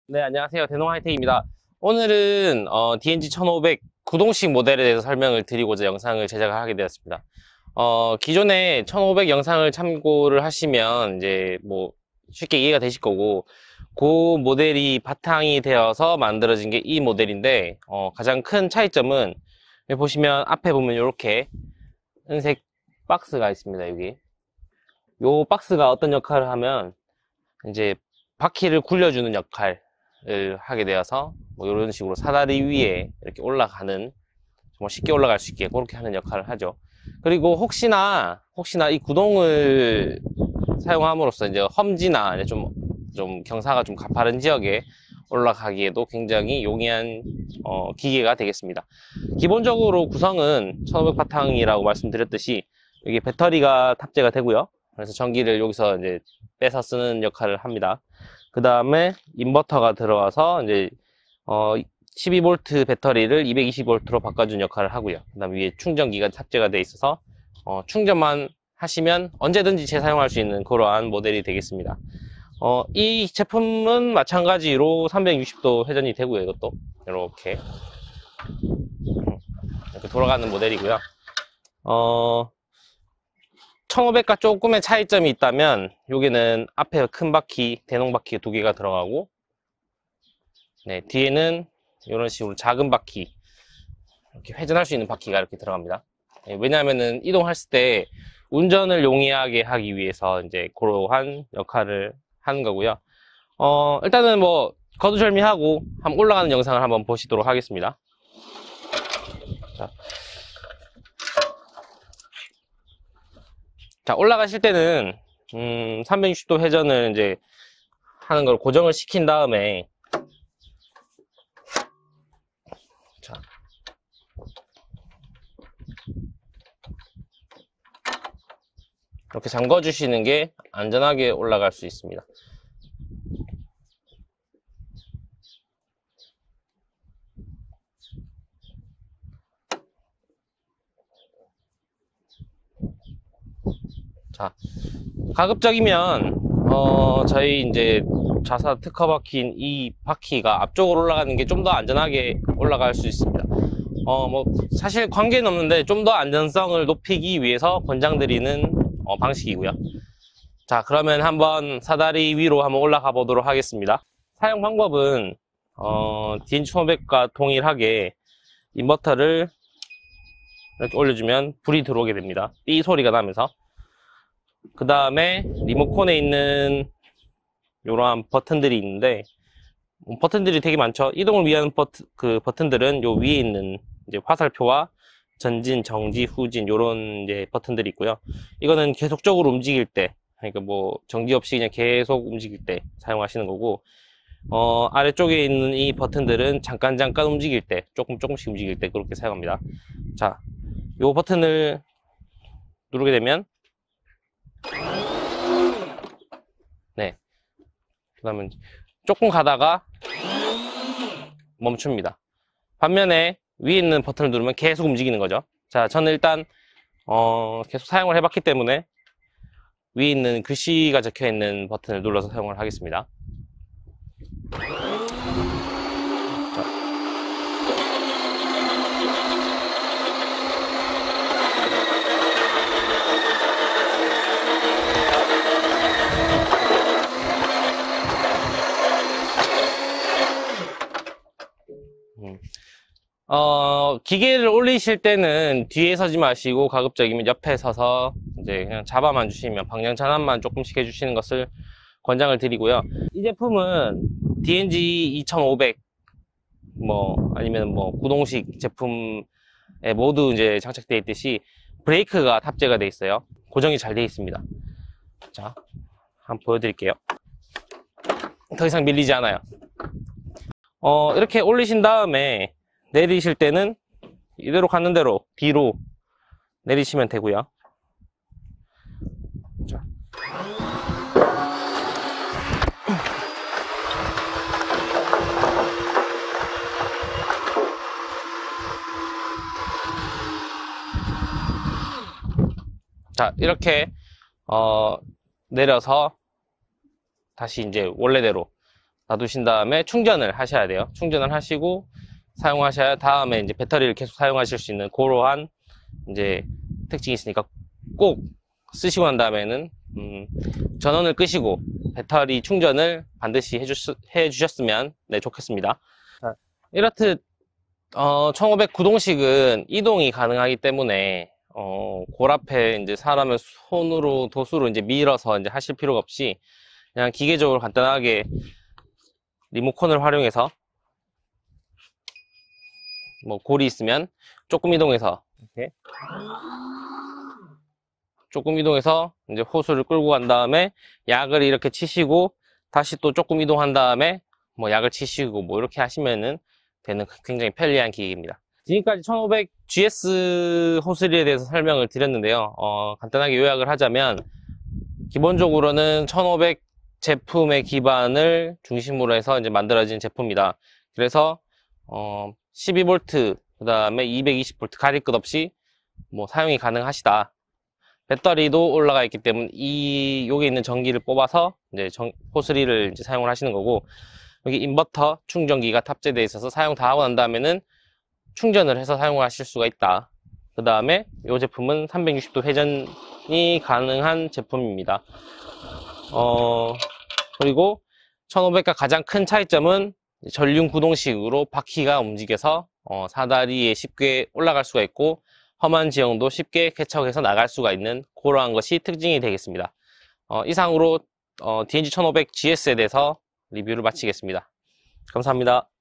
네, 안녕하세요. 대농 하이텍입니다. 오늘은 DNG 1500 구동식 모델에 대해서 설명을 드리고자 영상을 제작을 하게 되었습니다. 기존에 1500 영상을 참고를 하시면 이제 뭐 쉽게 이해가 되실 거고, 그 모델이 바탕이 되어서 만들어진 게 이 모델인데, 가장 큰 차이점은 여기 보시면 앞에 보면 이렇게 은색 박스가 있습니다. 여기 요 박스가 어떤 역할을 하면 이제 바퀴를 굴려주는 역할을 하게 되어서 뭐 이런 식으로 사다리 위에 이렇게 올라가는, 정말 쉽게 올라갈 수 있게 그렇게 하는 역할을 하죠. 그리고 혹시나 이 구동을 사용함으로써 이제 험지나 좀 경사가 좀 가파른 지역에 올라가기에도 굉장히 용이한 기계가 되겠습니다. 기본적으로 구성은 1500 바탕이라고 말씀드렸듯이 여기 배터리가 탑재가 되고요. 그래서 전기를 여기서 이제 빼서 쓰는 역할을 합니다. 그 다음에 인버터가 들어와서 이제 12V 배터리를 220V로 바꿔준 역할을 하고요. 그 다음에 위에 충전기가 탑재가 되어 있어서 충전만 하시면 언제든지 재사용할 수 있는 그러한 모델이 되겠습니다. 이 제품은 마찬가지로 360도 회전이 되고요. 이것도 이렇게 돌아가는 모델이고요. 1500과 조금의 차이점이 있다면, 여기는 앞에 큰 바퀴, 대농 바퀴 2개가 들어가고, 네, 뒤에는 이런 식으로 작은 바퀴, 이렇게 회전할 수 있는 바퀴가 이렇게 들어갑니다. 네, 왜냐하면은 이동했을 때 운전을 용이하게 하기 위해서 이제 그러한 역할을 하는 거고요. 일단은 뭐 거두절미하고 한번 올라가는 영상을 한번 보시도록 하겠습니다. 자, 올라가실 때는 360도 회전을 이제 하는 걸 고정을 시킨 다음에, 자, 이렇게 잠궈 주시는 게 안전하게 올라갈 수 있습니다. 자, 가급적이면 저희 이제 좌사 특허 박힌 이 바퀴가 앞쪽으로 올라가는 게 좀 더 안전하게 올라갈 수 있습니다. 뭐 사실 관계는 없는데 좀 더 안전성을 높이기 위해서 권장드리는 방식이고요. 자, 그러면 한번 사다리 위로 한번 올라가 보도록 하겠습니다. 사용 방법은 DNG 1500과 동일하게 인버터를 이렇게 올려주면 불이 들어오게 됩니다. 삐 소리가 나면서. 그 다음에 리모컨에 있는 이러한 버튼들이 있는데, 버튼들이 되게 많죠. 이동을 위한 버튼들은 요 위에 있는 이제 화살표와 전진, 정지, 후진 요런 이제 버튼들이 있고요. 이거는 계속적으로 움직일 때, 그러니까 뭐 정지 없이 그냥 계속 움직일 때 사용하시는 거고, 아래쪽에 있는 이 버튼들은 잠깐 움직일 때, 조금씩 움직일 때 그렇게 사용합니다. 자, 요 버튼을 누르게 되면, 네, 그 다음에 조금 가다가 멈춥니다. 반면에 위에 있는 버튼을 누르면 계속 움직이는 거죠. 자, 저는 일단 계속 사용을 해봤기 때문에 위에 있는 글씨가 적혀 있는 버튼을 눌러서 사용을 하겠습니다. 기계를 올리실 때는 뒤에 서지 마시고 가급적이면 옆에 서서 이제 그냥 잡아만 주시면, 방향 전환만 조금씩 해주시는 것을 권장을 드리고요. 이 제품은 DNG 2500 뭐 아니면 뭐 구동식 제품에 모두 이제 장착되어 있듯이 브레이크가 탑재가 되어 있어요. 고정이 잘 되어 있습니다. 자, 한번 보여드릴게요. 더 이상 밀리지 않아요. 이렇게 올리신 다음에 내리실 때는 이대로 가는 대로 뒤로 내리시면 되고요. 자. 자, 이렇게 내려서 다시 이제 원래대로 놔두신 다음에 충전을 하셔야 돼요. 충전을 하시고 사용하셔야 다음에 이제 배터리를 계속 사용하실 수 있는 그러한 이제 특징이 있으니까 꼭 쓰시고 난 다음에는 전원을 끄시고 배터리 충전을 반드시 해주셨으면 네, 좋겠습니다. 1W 1500 구동식은 이동이 가능하기 때문에 골 앞에 이제 사람을 손으로 도수로 이제 밀어서 이제 하실 필요가 없이 그냥 기계적으로 간단하게 리모컨을 활용해서 뭐 골이 있으면 조금 이동해서 이렇게 조금 이동해서 이제 호수를 끌고 간 다음에 약을 이렇게 치시고 다시 또 조금 이동한 다음에 뭐 약을 치시고 뭐 이렇게 하시면은 되는 굉장히 편리한 기계입니다. 지금까지 1500 GS 호스리에 대해서 설명을 드렸는데요. 간단하게 요약을 하자면 기본적으로는 1500 제품의 기반을 중심으로 해서 이제 만들어진 제품이다. 그래서 12V 그 다음에 220V 가릴 것 없이 뭐 사용이 가능하시다. 배터리도 올라가 있기 때문에 여기 있는 전기를 뽑아서 이제 호스리를 이제 사용을 하시는 거고, 여기 인버터 충전기가 탑재되어 있어서 사용 다 하고 난 다음에는 충전을 해서 사용하실 수가 있다. 그 다음에 이 제품은 360도 회전이 가능한 제품입니다. 그리고 1500과 가장 큰 차이점은 전륜 구동식으로 바퀴가 움직여서 사다리에 쉽게 올라갈 수가 있고 험한 지형도 쉽게 개척해서 나갈 수가 있는 그러한 것이 특징이 되겠습니다. 이상으로 DNG 1500 GS에 대해서 리뷰를 마치겠습니다. 감사합니다.